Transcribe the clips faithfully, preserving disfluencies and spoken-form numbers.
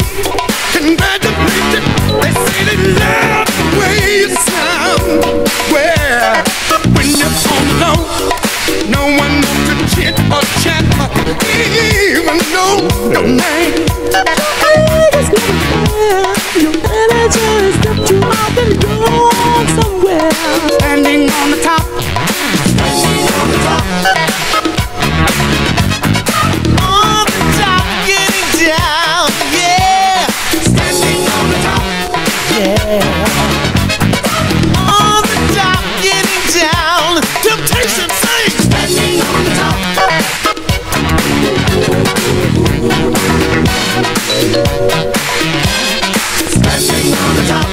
Congratulations, they say they love the way you sound. Well, when you're on the low, no one knows to chit or chat or even know your name. Your manager has stepped you up and gone somewhere. Standing on the top, standing on the top. On the top, getting down, yeah. Standing on the top, yeah. On the top, getting down. Temptation sings. Standing on the top. Standing on the top.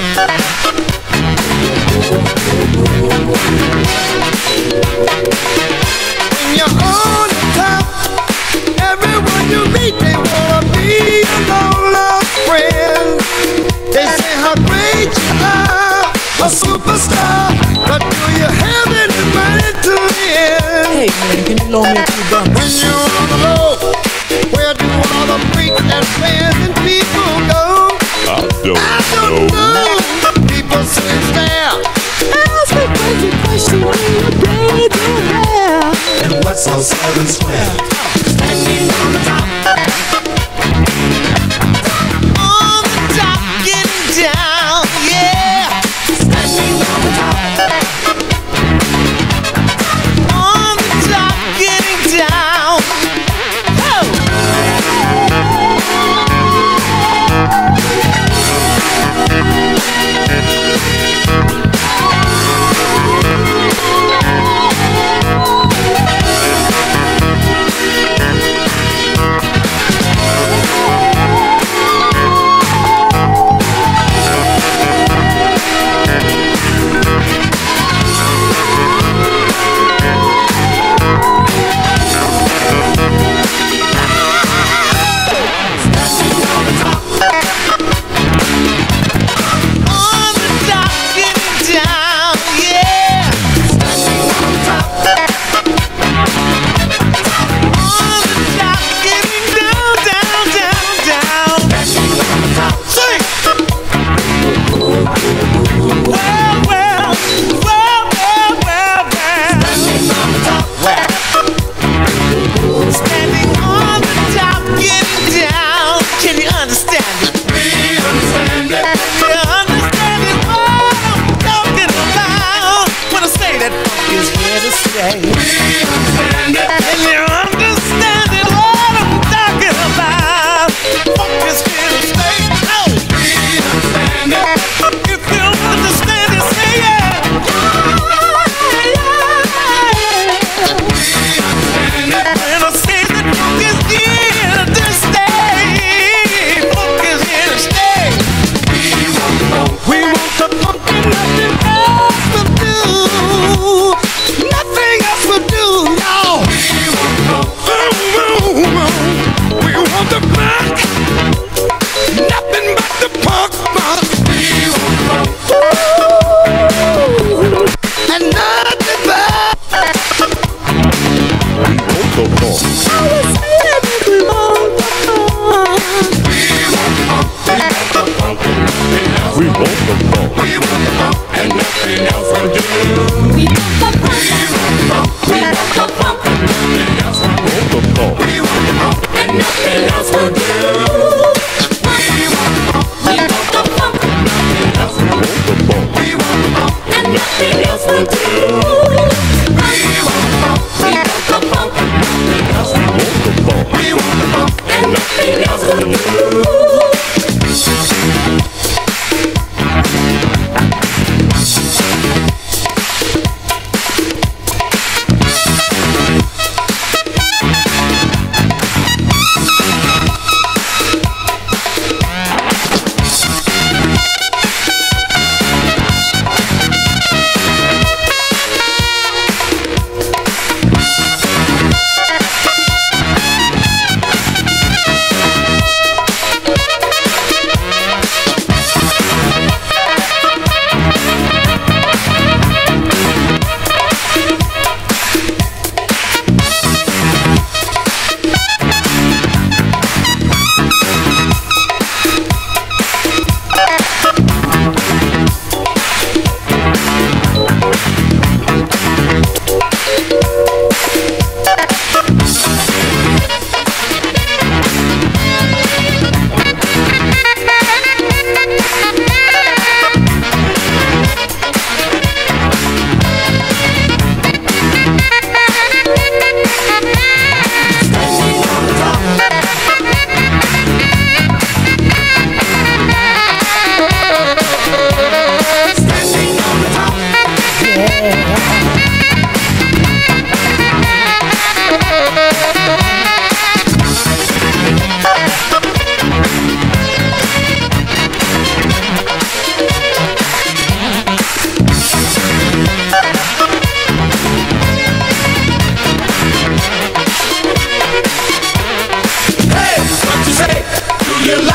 When you're on the top, everyone you meet, they wanna be your long-lost friend. They say how great you are, a superstar, but do you have any money to live? Hey man, can you loan me a few bucks? When you're on the low, where do all the freaks and fans and people go? I don't, I don't know. know. People say stare. Ask me crazy question when you braid your hair. And what's on seven square? Standing on the top. On the top, getting down, yeah. Standing on the top. On the top, getting down. Oh.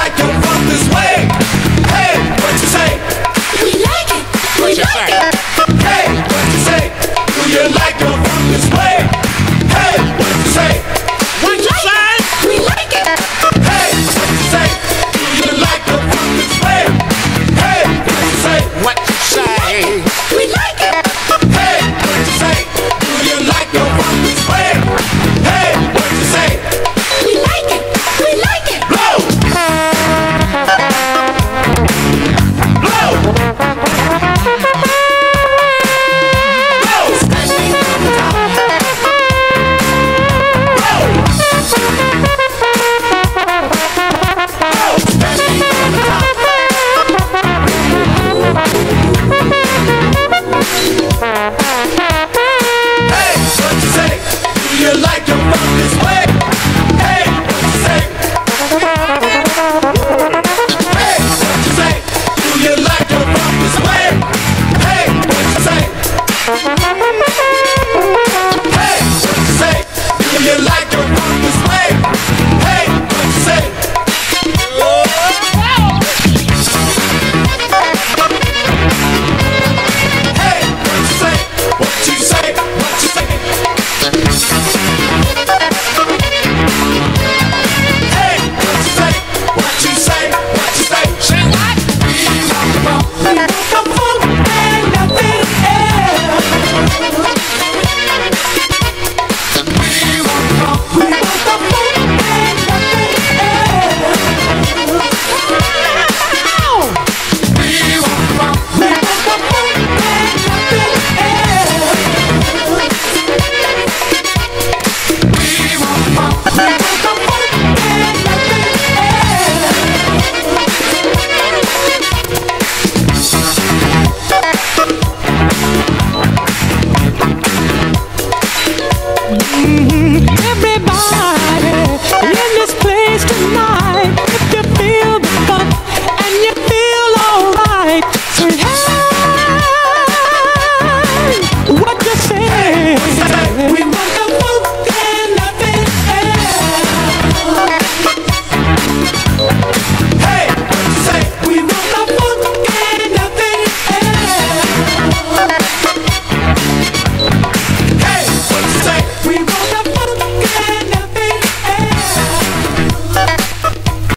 like your front this way.